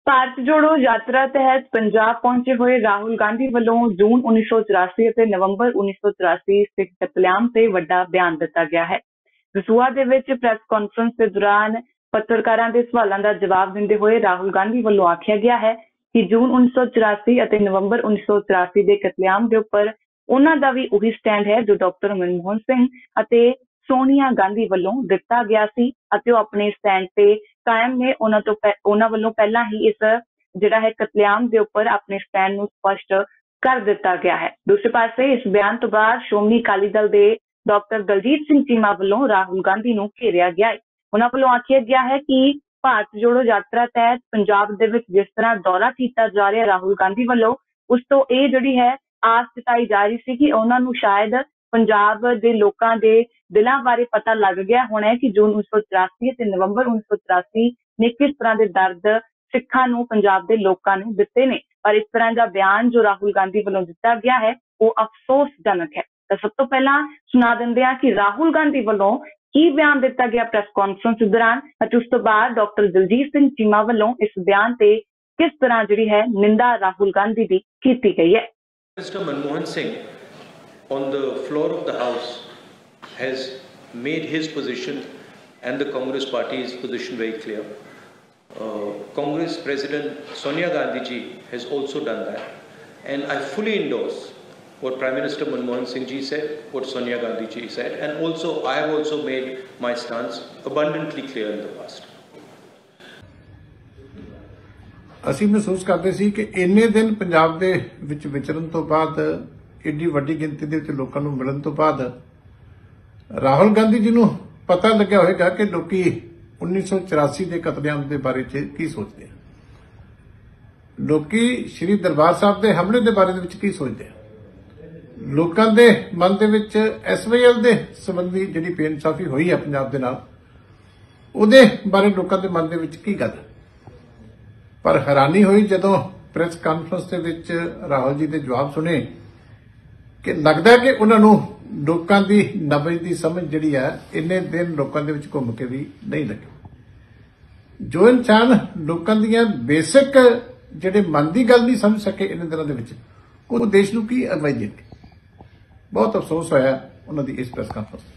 भारत जोड़ो यात्रा तहत पंजाब पहुंचे हुए राहुल गांधी वालों जून 1984 ਅਤੇ नवंबर 1984 सिख कतलेआम से वड्डा बयान दिता गया है। दसूहा ਦੇ ਵਿੱਚ ਪ੍ਰੈਸ ਕਾਨਫਰੰਸ ਦੇ ਦੌਰਾਨ ਪੱਤਰਕਾਰਾਂ ਦੇ ਸਵਾਲਾਂ ਦਾ ਜਵਾਬ ਦਿੰਦੇ ਹੋਏ ਰਾਹੁਲ ਗਾਂਧੀ ਵੱਲੋਂ ਆਖਿਆ ਗਿਆ ਹੈ ਕਿ ਜੂਨ 1984 ਅਤੇ ਨਵੰਬਰ 1984 ਦੇ ਕਤਲੇਆਮ ਦੇ ਉੱਪਰ ਉਹਨਾਂ ਦਾ ਵੀ ਉਹੀ ਸਟੈਂਡ ਹੈ ਜੋ ਡਾਕਟਰ ਮਨਮੋਹਨ ਸਿੰਘ ਅਤੇ ਸੋਨੀਆ ਗਾਂਧੀ ਵੱਲੋਂ ਦਿੱਤਾ ਗਿਆ ਸੀ ਅਤੇ ਉਹ ਆਪਣੇ ਸਟੈਂਡ ਤੇ ਕਾਇਮ ਨੇ। ਉਹਨਾਂ ਵੱਲੋਂ ਪਹਿਲਾਂ ਹੀ ਇਸ ਜਿਹੜਾ ਹੈ ਕਤਲੇਆਮ ਦੇ ਉੱਪਰ ਆਪਣੇ ਸਟੈਂਡ ਨੂੰ ਸਪਸ਼ਟ ਕਰ ਦਿੱਤਾ ਗਿਆ ਹੈ। ਦੂਸਰੇ ਪਾਸੇ ਇਸ ਬਿਆਨ ਤੋਂ ਬਾਅਦ ਸ਼੍ਰੋਮਣੀ ਅਕਾਲੀ ਦਲ ਦੇ ਡਾਕਟਰ ਦਲਜੀਤ ਸਿੰਘ ਚੀਮਾ ਵੱਲੋਂ ਰਾਹੁਲ ਗਾਂਧੀ ਨੂੰ ਘੇਰਿਆ ਗਿਆ ਹੈ। ਉਹਨਾਂ ਵੱਲੋਂ ਆਖਿਆ ਗਿਆ ਹੈ ਕਿ ਭਾਰਤ ਜੋੜੋ ਯਾਤਰਾ ਤਹਿਤ ਪੰਜਾਬ ਦੇ ਵਿੱਚ ਜਿਸ ਤਰ੍ਹਾਂ ਦੌਰਾ ਕੀਤਾ ਜਾ ਰਿਹਾ ਰਾਹੁਲ ਗਾਂਧੀ ਵੱਲੋਂ, ਉਸ ਤੋਂ ਇਹ ਜਿਹੜੀ ਹੈ ਆਸ ਜਤਾਈ ਜਾ ਰਹੀ ਸੀ ਕਿ ਉਹਨਾਂ ਨੂੰ ਸ਼ਾਇਦ ਪੰਜਾਬ ਦੇ ਲੋਕਾਂ ਦੇ ਦਿਲਾਂ ਬਾਰੇ ਪਤਾ ਲੱਗ ਗਿਆ ਹੋਣਾ ਹੈ ਕਿ ਜੂਨ 1984 ਅਤੇ ਨਵੰਬਰ 1984 ਨੇ ਕਿਸ ਤਰ੍ਹਾਂ ਦੇ ਦਰਦ ਸਿੱਖਾਂ ਨੂੰ ਪੰਜਾਬ ਦੇ ਲੋਕਾਂ ਨੂੰ ਦਿੱਤੇ ਨੇ। ਪਰ ਇਸ ਤਰ੍ਹਾਂ ਦਾ ਬਿਆਨ ਜੋ ਰਾਹੁਲ ਗਾਂਧੀ ਵੱਲੋਂ ਦਿੱਤਾ ਗਿਆ ਹੈ ਉਹ ਅਫਸੋਸਜਨਕ ਹੈ। ਤਾਂ ਸਭ ਤੋਂ ਪਹਿਲਾਂ ਸੁਣਾ ਦਿੰਦੇ ਹਾਂ ਕਿ ਰਾਹੁਲ ਗਾਂਧੀ ਵੱਲੋਂ ਕੀ ਬਿਆਨ ਦਿੱਤਾ ਗਿਆ ਪ੍ਰੈਸ ਕਾਨਫਰੰਸ ਦੌਰਾਨ ਅਤੇ ਉਸ ਤੋਂ ਬਾਅਦ ਡਾਕਟਰ ਦਲਜੀਤ ਸਿੰਘ ਚੀਮਾ ਵੱਲੋਂ ਇਸ ਬਿਆਨ ਤੇ ਕਿਸ ਤਰ੍ਹਾਂ ਜਿਹੜੀ ਹੈ ਨਿੰਦਾ ਰਾਹੁਲ ਗਾਂਧੀ ਦੀ ਕੀਤੀ ਗਈ ਹੈ। Mr. Manmohan Singh on the floor of the House has made his position and the Congress Party's position very clear. Congress President Sonia Gandhi ji has also done that, and I fully endorse what Prime Minister Manmohan Singh ji said, what Sonia Gandhi ji said, and also I have also made my stance abundantly clear in the past. ਅਸੀਂ ਮਹਿਸੂਸ ਕਰਦੇ ਸੀ ਕਿ ਇੰਨੇ ਦਿਨ ਪੰਜਾਬ ਦੇ ਵਿੱਚ ਵਿਚਰਨ ਤੋਂ ਬਾਅਦ ਏਡੀ ਵੱਡੀ ਗਿਣਤੀ ਦੇ ਵਿੱਚ ਲੋਕਾਂ ਨੂੰ ਮਿਲਣ ਤੋਂ ਬਾਅਦ ਰਾਹੁਲ ਗਾਂਧੀ ਜੀ ਨੂੰ ਪਤਾ ਲੱਗਿਆ ਹੋਵੇਗਾ ਕਿ ਲੋਕੀ 1984 ਦੇ ਕਤਲੇਆਮ ਦੇ ਬਾਰੇ ਚ ਕੀ ਸੋਚਦੇ ਆ, ਲੋਕੀ ਸ਼੍ਰੀ ਦਰਬਾਰ ਸਾਹਿਬ ਦੇ ਹਮਲੇ ਦੇ ਬਾਰੇ ਦੇ ਵਿੱਚ ਕੀ ਸੋਚਦੇ ਆ, ਲੋਕਾਂ ਦੇ ਮਨ ਦੇ ਵਿੱਚ ਐਸਵਾਈਐਲ ਦੇ ਸੰਬੰਧੀ ਜਿਹੜੀ ਬੇਇਨਸਾਫੀ ਹੋਈ ਹੈ ਪੰਜਾਬ ਦੇ ਨਾਲ ਉਹਦੇ ਬਾਰੇ ਲੋਕਾਂ ਦੇ ਮਨ ਦੇ ਵਿੱਚ ਕੀ ਗੱਲ ਹੈ। ਪਰ ਹੈਰਾਨੀ ਹੋਈ ਜਦੋਂ ਪ੍ਰੈਸ ਕਾਨਫਰੰਸ ਦੇ ਵਿੱਚ ਰਾਹੁਲ ਜੀ ਦੇ ਜਵਾਬ ਸੁਣੇ ਕਿ ਲੱਗਦਾ ਕਿ ਉਹਨਾਂ ਨੂੰ ਲੋਕਾਂ ਦੀ ਨਬਜ਼ ਦੀ ਸਮਝ ਜਿਹੜੀ ਹੈ ਇੰਨੇ ਦਿਨ ਲੋਕਾਂ ਦੇ ਵਿੱਚ ਘੁੰਮ ਕੇ ਵੀ ਨਹੀਂ ਲੱਗੀ। ਜੋ ਇਨਸਾਨ ਲੋਕਾਂ ਦੀਆਂ ਬੇਸਿਕ ਜਿਹੜੇ ਮਨ ਦੀ ਗੱਲ ਨਹੀਂ ਸਮਝ ਸਕੇ ਇੰਨੇ ਦਿਨਾਂ ਦੇ ਵਿੱਚ, ਉਹ ਦੇਸ਼ ਨੂੰ ਕੀ ਅਗਵਾਈ ਦੇਣਗੇ। ਬਹੁਤ ਅਫਸੋਸ ਹੋਇਆ ਉਹਨਾਂ ਦੀ ਇਸ ਪ੍ਰੈਸ ਕਾਨਫਰੰਸ